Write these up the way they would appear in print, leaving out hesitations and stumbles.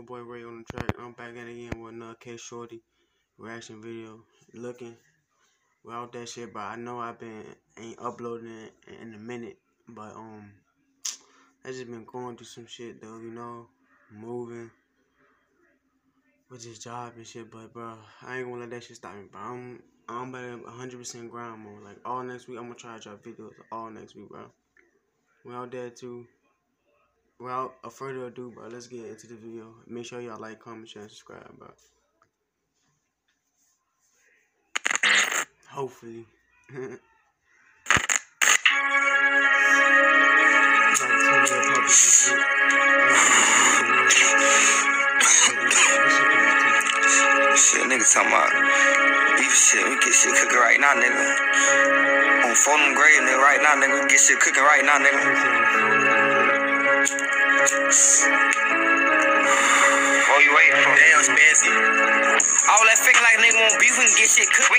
your boy Ray on the track. I'm back in again with another K Shorty reaction video. Looking without that shit, but I know ain't uploading it in a minute. But I just been going through some shit though, you know, moving with this job and shit. But bro, I ain't gonna let that shit stop me. But I'm about 100% grind mode. Like all next week, I'm gonna try to drop videos all next week, bro. We out there too. Without further ado, bro, let's get into the video. Make sure y'all like, comment, share, and subscribe, bro. Hopefully. Shit, nigga talking about beef shit. We get shit cooking right now, nigga. On phone them grave, nigga, right now, nigga. We get shit cooking right now, nigga. Oh, you waiting for? Damn, Spancy. All that faking like nigga want beef, we can get shit cooked.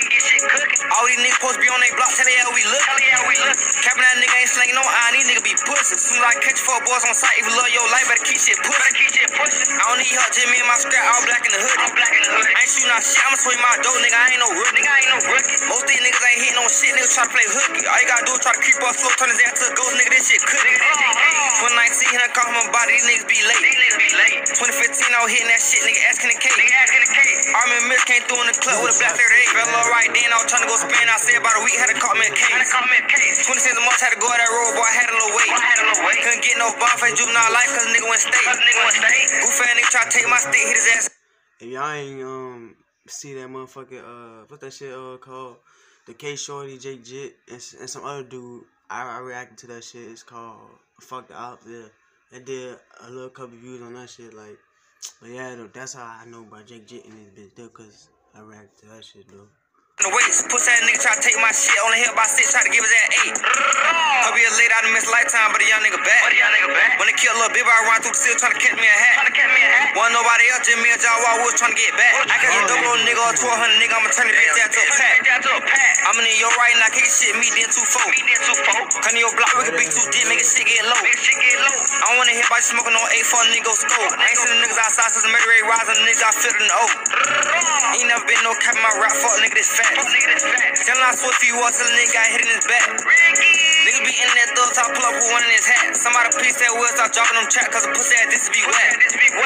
All these niggas supposed to be on they block, tell they how we look. Capping that nigga ain't slinging no iron, these niggas be pussy. Soon as I catch 4 boys on sight, if you love your life, better keep shit pushing. I don't need help, just me and my scrap, all black in the hood. I ain't shooting out shit, I'ma swing my dough, nigga, I ain't no rookie. Most of these niggas ain't hitting no shit, niggas try to play hooky. All you gotta do is try to creep up slow, turn his ass to a ghost, nigga, this shit cooking. 2019, he done call my body, these niggas be late. 2015, I was hitting that shit, nigga, asking the cake. Army Mills came through in the club with a black 38. Fell up right then, I was trying to go spin. I said about a week, had to call me a case. 20 cents a month, had to go out that road, boy, I had a little weight. Couldn't get no bond for juvenile life, cause nigga went state. Goofy ass nigga try to take my stick, hit his ass. If y'all ain't see that motherfucking what's that shit called? The K Shorty, Jake Jit, and some other dude, I reacted to that shit. It's called Fuck the Op. Yeah, I did a little couple views on that shit, like. But yeah, though, that's how I know about Jake Jit and this bitch though, cause I reacted to that shit though. The waist, pussy ass nigga try to take my shit, only hit by 6, try to give his ass 8. Hope you late, I done missed lifetime, but a young nigga back. When they kill a little bit, I run through the city trying to catch me a hat. Wasn't nobody else, just me and John Wall was trying to get back. I can hit double nigga or 1200 nigga, I'ma turn the bitch down to a pack. I'm in your right now, can't shit me, then 2-4. Come to your block, we can be 2 deep, make it shit get low. I don't wanna hit by smoking on 8-4 nigga scope. I ain't seen the niggas outside since the murder rate rising, the niggas I feel in the O. Ain't never been no cap in my rap, fuck nigga this fat. Tellin' I swear if you was till a nigga got hit in his back. Niggas be in that thugs, I pull up with one in his hat. Somebody please say wheels, stop dropping them track, cause the pussy ass this be wet.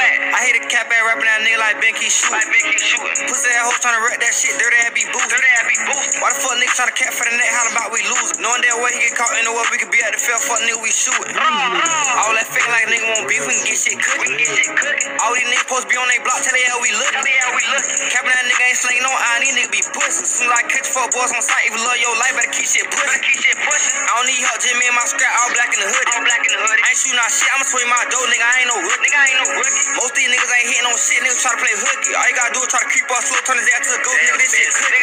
I hate a cap ass rapping that nigga like Ben keep shooting. Pussy ass hoes tryna wreck that shit, dirty ass be boosting. Why the fuck nigga tryna cap for the neck, how about we losing? Knowing that way he get caught in the way we could be at the field, fuck nigga we shooting. All that fake like nigga want beef, we can get shit cooking. All these niggas supposed to be on they block, tell they how we look. Capping that nigga ain't slinging no iron, these niggas be pussy. Soon as I catch 4 boys on sight, if you love your life, better keep shit pushing. I don't need help, just me and my scrap, all black in the hood. I ain't shooting out shit, I'ma swing my dough, nigga, I ain't no rookie. Most of these niggas ain't hitting no shit, niggas try to play hooky. All you gotta do is try to creep up slow, turn his ass to a ghost, nigga, this shit cooking.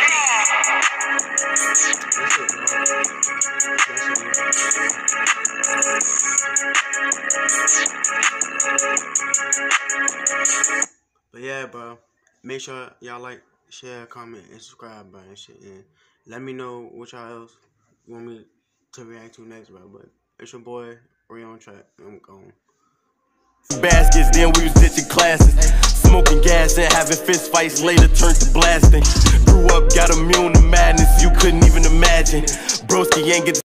But yeah, bro, make sure y'all like, share, comment, and subscribe, bro, and shit. And let me know what y'all else you want me to react to next, bro. But it's your boy Ray on track. I'm gone. Baskets, then we was ditching classes, smoking gas and having fist fights. Later turned to blasting. Grew up, got immune to madness you couldn't even imagine. Broski ain't get